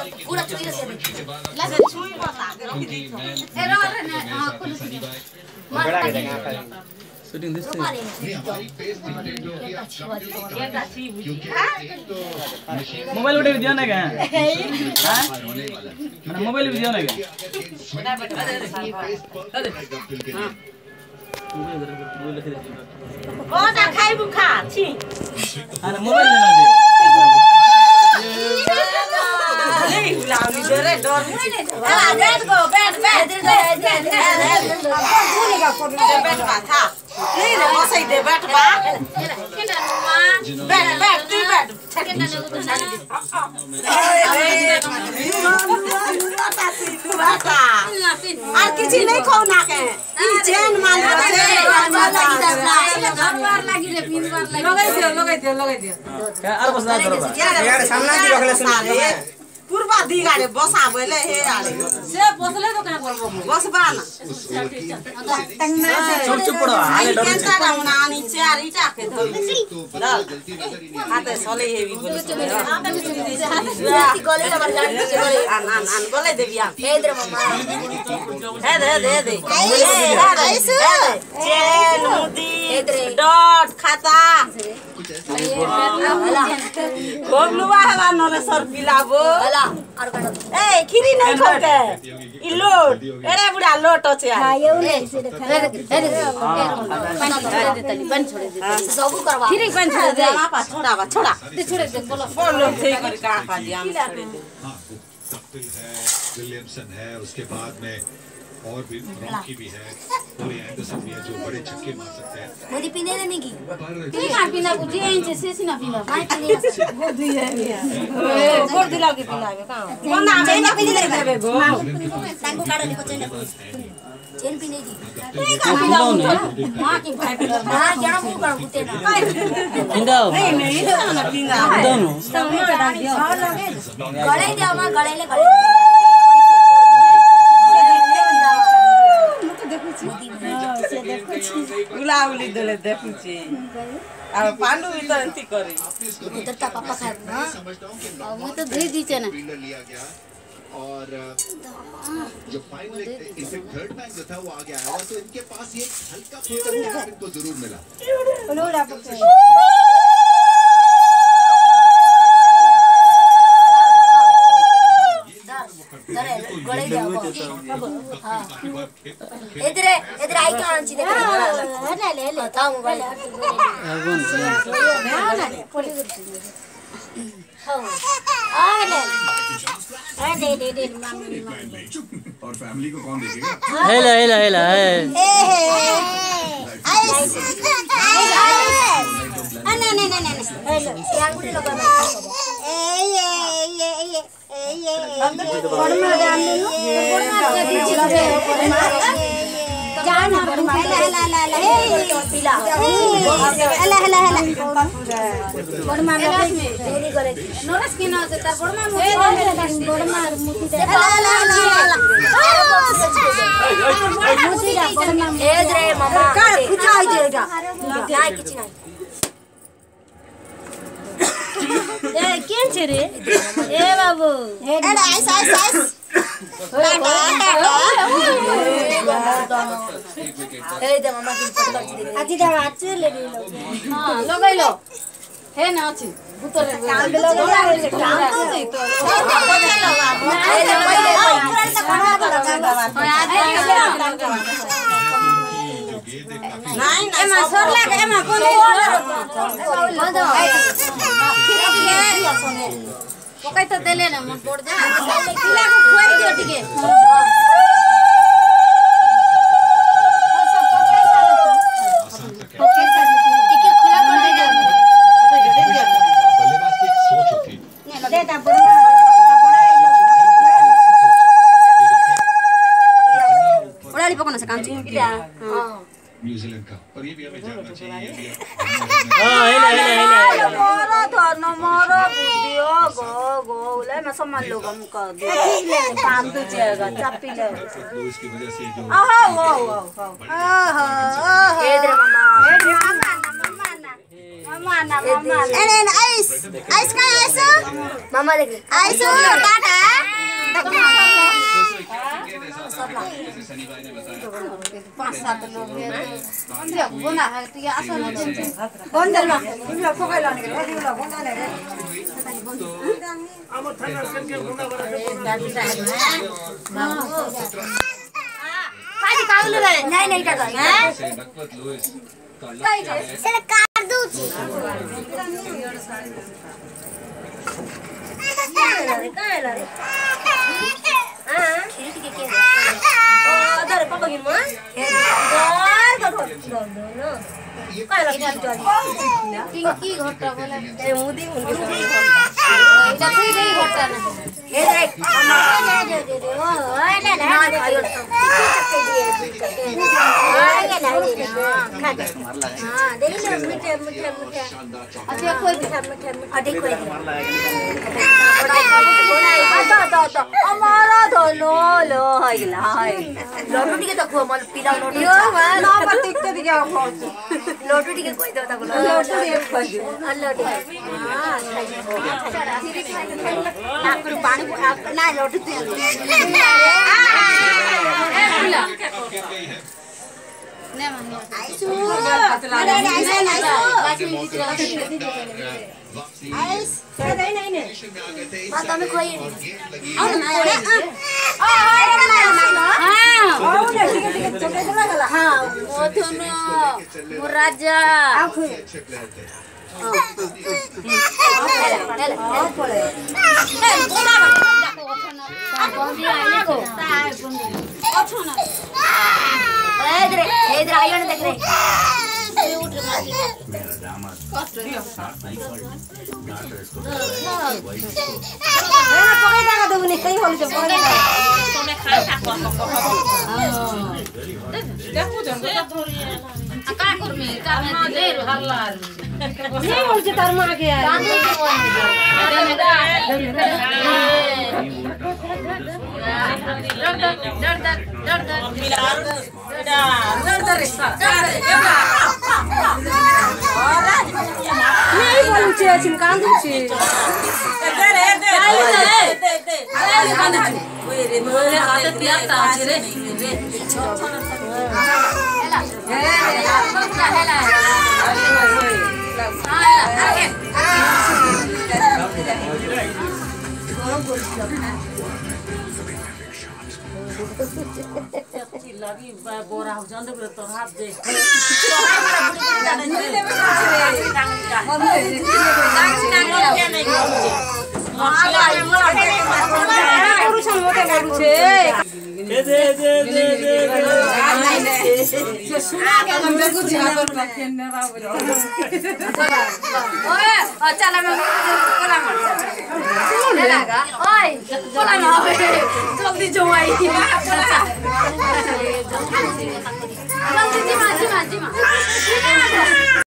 पूरा छुई से लगे छुई बता के रख दी तो ए रो रे ना हां कुल बड़ा के जगह पर शूटिंग दिस से मोबाइल उठे वीडियो ना क्या हां मैंने मोबाइल वीडियो ना क्या ओ ना खाई बुखा छी अरे मोबाइल लेना दे नहीं लावली डरे डर आ बैठ गो बैठ बैठ था नहीं रे बसै दे बैठ बा बैठ तू बैठ আর কিছু নেই খাও না কে ই জেন মাল আছে লগাই দিও यार बस ना करो यार सामने की रखले सुन पूर्वा दी गाड़े बसा बोले हे आले से बसले तो केना करबो बसबा ना चुप चुप पड़ो हाले डर केनता राउना आनी चार इटा के धोली हाथे सले हेवी बोले गले नंबर गाड़ी से गले आन गले देबिया हेद्र मम्मा दे चेन मुदी डॉट खाता गोबलुआ हवा नरे सर पिलाबो अला और काट ए खिरी नहीं खोके इ लोट एरे बुढ़ा लोट আছে हां ये नहीं से देख बन छोड़ दे सब करवा खिरी बन छोड़ दे आपा छोड़ा दे छोड़ दे बोलो थे कर का खा दिया हम छोड़ दे हां सप्तिल है विलियमसन है उसके बाद में और भी रॉकी भी है और एंडरसन भी है जो बड़े छक्के मार सकते हैं मोदी पीने नहीं की ठीक ना पीना कुछ इंच से ना पीना नहीं पीने वो दी है गोर दिला के पिलावे का कोना में ना पीने देबे गो तांको काढ दे को चेन पीने की नहीं का पिलाओ मां की भाई हां जणा मु कर बुते ना इंदाओ नहीं ना पिंगा दोनों गळे दे मां गळे ले गळे उलाउली दले देखुची आ पांडु भी तो एंती करे उधर ता पापा खाए ना मैं तो दे दीचे ना लिया गया और जो फाइनल इनफैक्ट थर्ड मैच जो था वो आ गया है तो इनके पास ये हल्का फुल्का इनको जरूर मिला गळे दे हां इधर आई का आंची देख ले ताऊ मोबाइल दे मम्मी और फैमिली को कौन देखेगा हेला केन छे रे ए बाबू एडा आइस ए दे मम्मा की पटल छी दे आजी दे आचे ले लो हां लगाइलो हे ना अछि भूतर काम लगाइलो काम तो दे तो नहीं एमा सरला एमा कोन पकाई तो देले ना मन तोड़ जा पिला को खोई दियो ठीके बल्लेबाज की एक सोच होती है उड़ाली पकड़ना से काम चाहिए हां न्यूजीलैंड का और ये भी हमें जानना चाहिए मोरो धर्म मोरो बुद्धियो गो ले मैं सम्मान लोग हम कर दे काम तो जाएगा चापी ले इसकी वजह से जो इधर मम्मा ना एने आइस का आइस मम्मा देख आइस टाटा शनिवार ने बताया 5-7 लोग हैं अंदर बोना है तो ये असल में कौन दल में तुम लोग को क्या लाने के लिए तुम लोग कौन लाने रे हम थाना करके बोना बड़ा काली कागल रे नहीं का हैं नकवत लुइस काई से काट दू छी काय ला रे हां खिड़की के अदर पापा की मां काय ला की घटा बोले ए मुदी मुदी এটা তুই দেই ঘটা না ए देख दे ओ ना खायो चक्के दिए खा दे हां दे ले मीठे अच्छा कोई भी अधिक कोई तो हमारा तो लो लो हैला है लोटू टिके तो खो मल पिला लोटू यो ना पति तो दिया खो लोटू टिके कोई देता को लोटू टिके खोज अल्लाह टिके हां आप पानी ना लोटू दे ने मानियो आइसु अरे आइसु लास्ट में जितरा आइस नहीं बात में कोई आओ ना हां आओ ना टिके चले गला हां वो दोनो राजा अच्छे प्लेयर थे बोरा हो जान दे तो हाथ दे जल्दी जो आई जल्दी जी मां